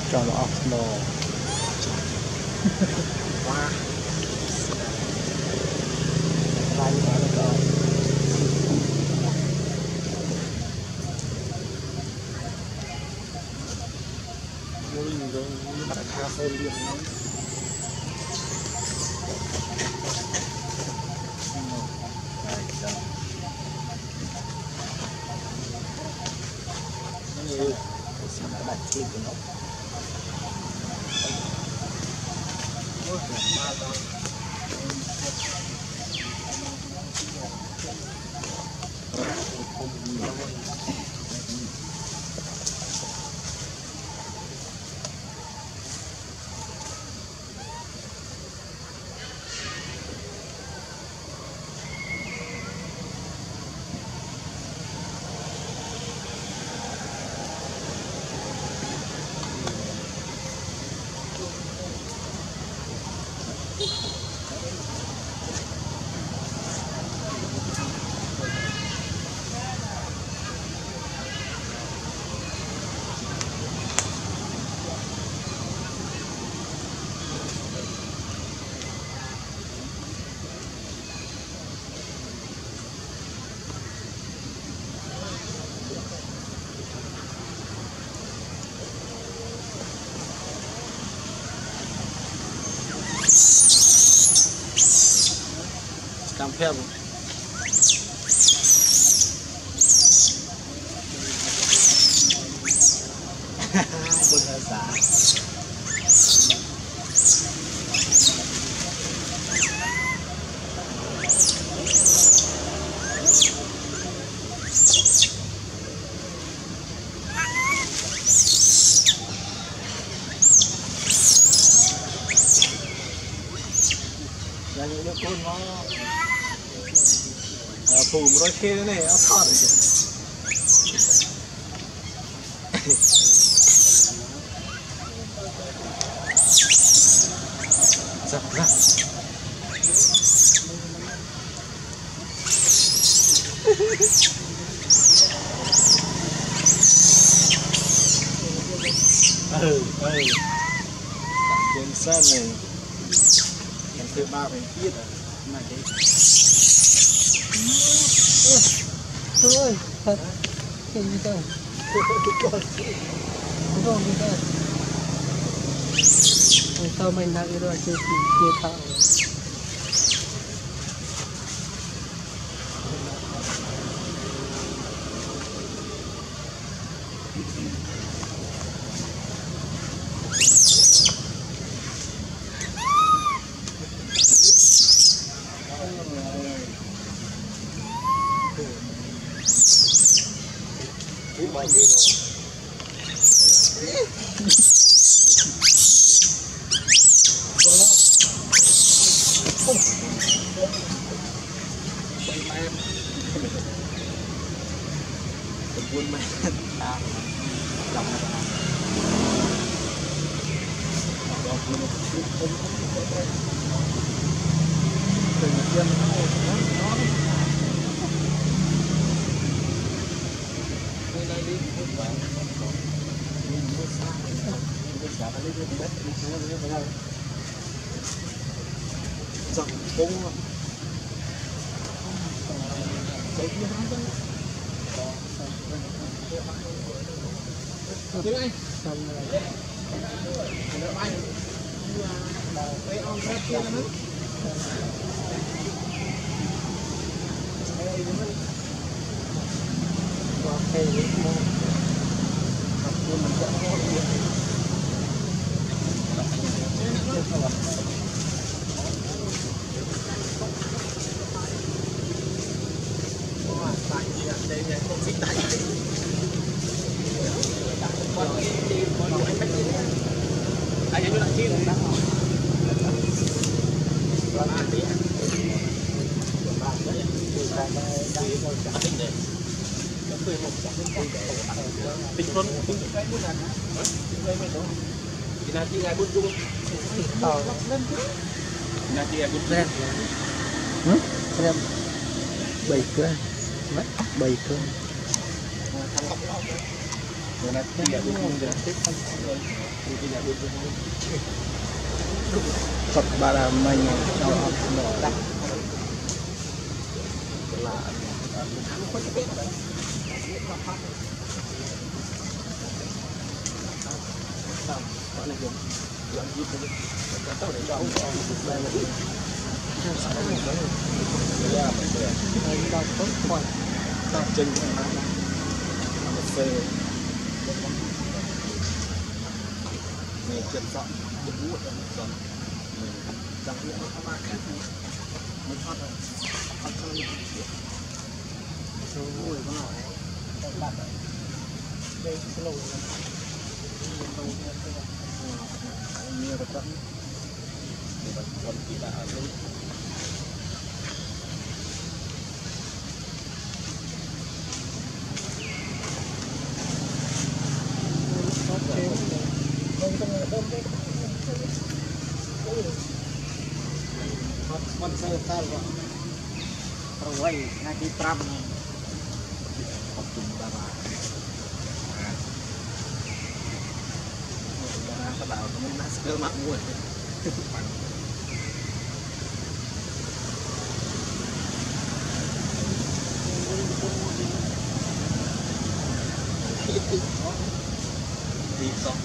cho nó off nó qua lại nó rồi rồi bắt khá hơn liền đặt clip của nó cam phèo bún hơi xả là những đứa con nó phủ một đôi kia này nó thọt rồi giật ra trên sân này em thứ ba phải biết mà cái thôi thật cái gì đâu không gì đâu sao mình đang rồi chơi thảo Hãy subscribe buôn mẹ ta dòng dòng bông tình huống cái bút này là chị gái bút chung là chị gái bút ren em 7 cân 7 cân Nó tiệt đi không được tiếp không rồi thì bây giờ được sọt ba là mình cho nó đắt là gọi là dùng làm gì cũng tao để cho chân phê này chân dọn được bút dọn chẳng biết nó ba khác mới thoát rồi thoát hơn số mùi có nổi đặt đây slow nhiều cái tận để bắt con kỳ lạ lên sponsor tahu perway ngaji pram optum darah darah pedal temen nak skill mak gue di sok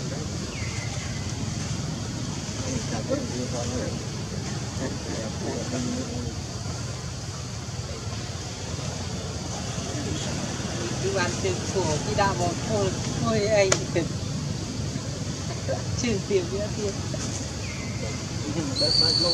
cứ ăn tiền của đi đào vào thôi anh trừ tiền nữa tiền đất mà lâu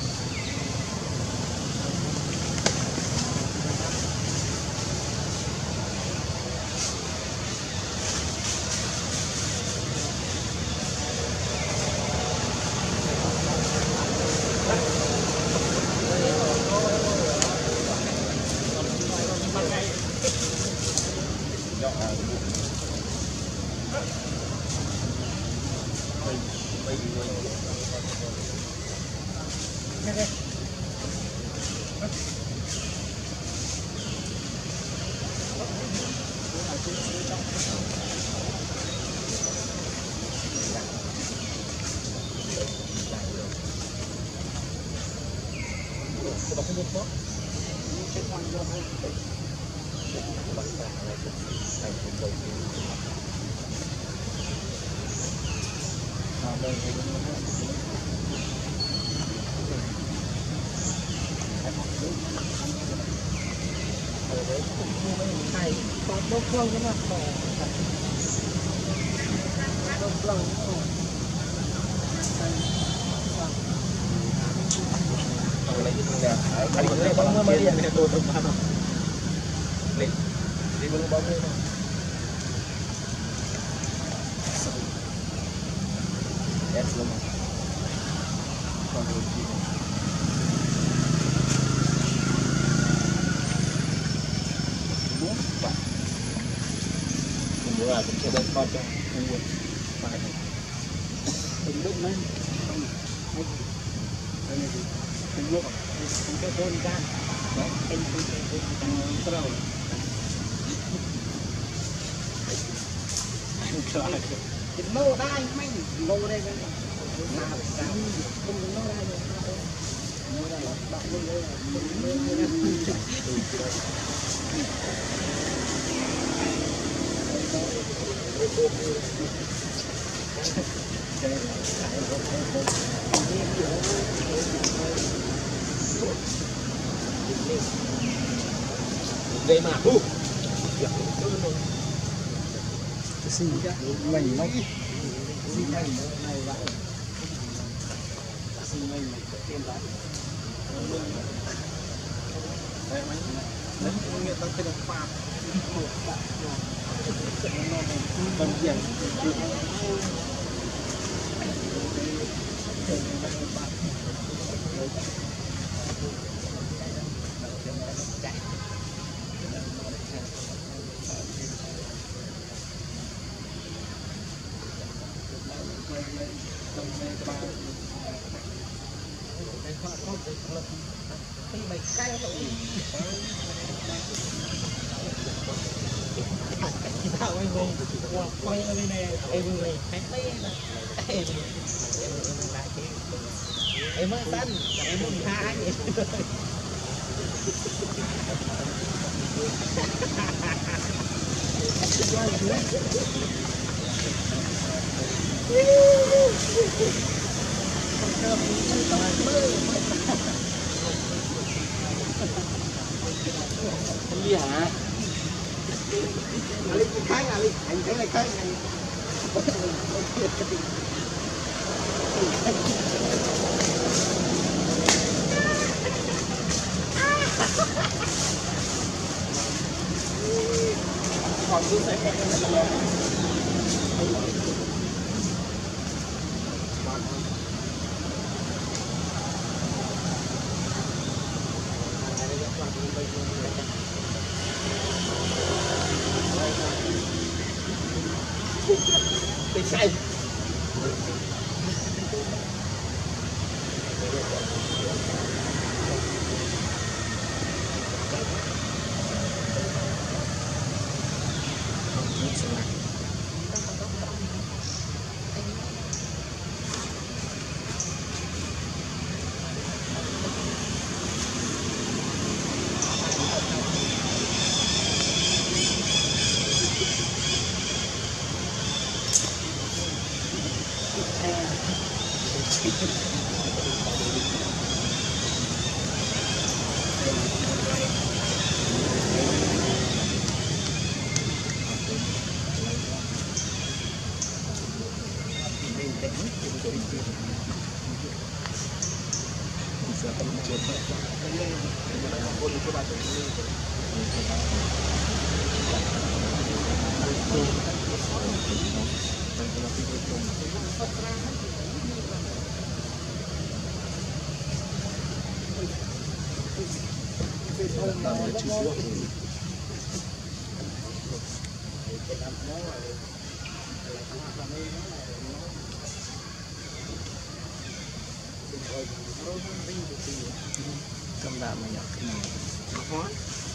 đốt phương cái mặt đốt phương là cũng sẽ đến con cho mua phải từng bước lên đây này từng bước từng cái thôn ra đấy anh cái đầu cái nô đai mấy nô đây mà không nô đai nô đai bạn luôn đây đây mà cái gì mình mấy gì này này vậy gì mình tiền lại đây mấy đấy nghĩa tao tên là phạm con gì em mới xanh em muốn tha vậy gì hả anh thấy này cái còn cứ sẽ bị say cầm đạn mà nhặt hóa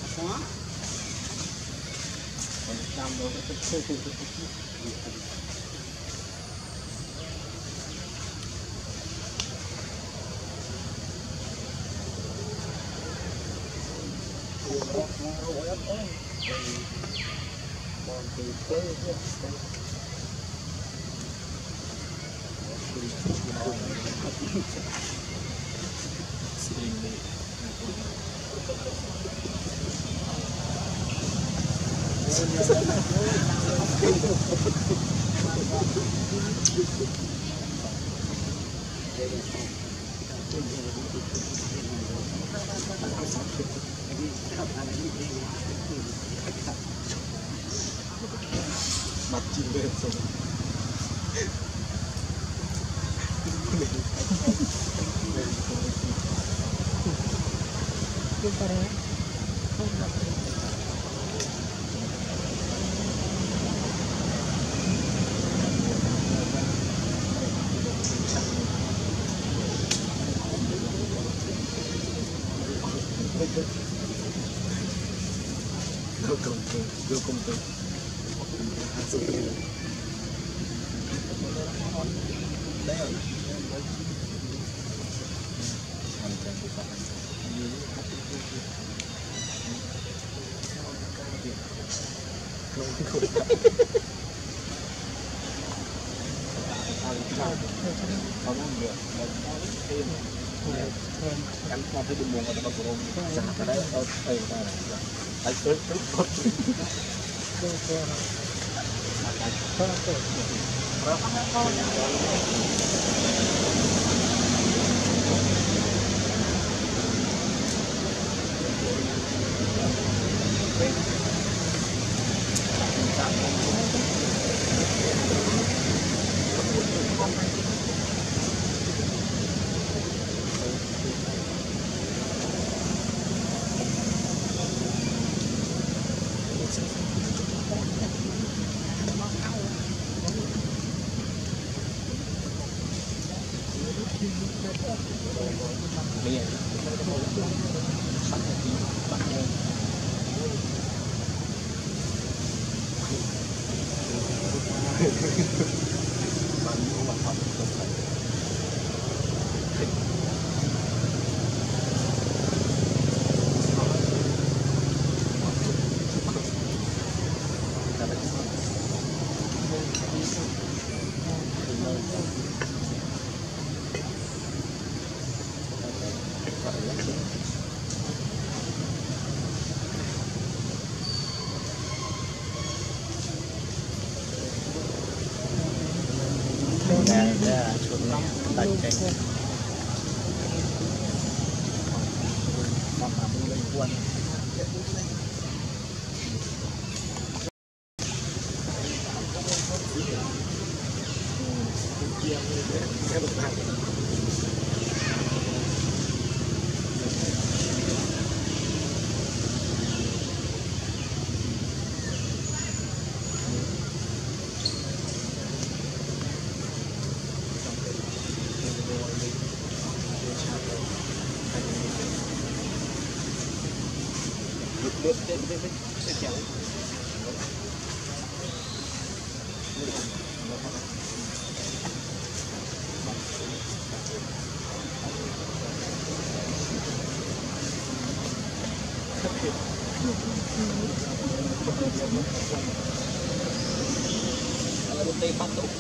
còn đam đâu mặt chim lên rồi đưa công ty đây rồi cắn qua cái đường của nó cũng chặt cái đấy đây đấy tới tốt bạn mua bạn học được phải ra chuột này đánh cái làm lên quân lướt trên cái kéo tây bắt tụ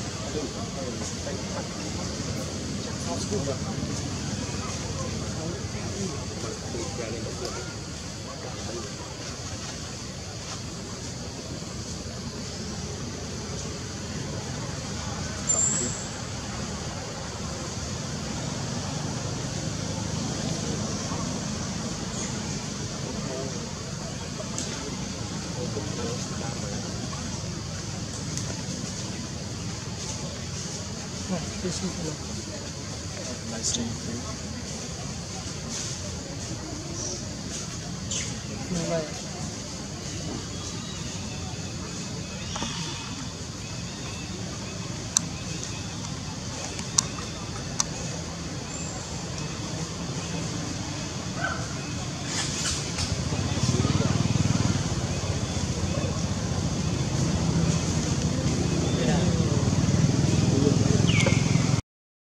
nice to meet you.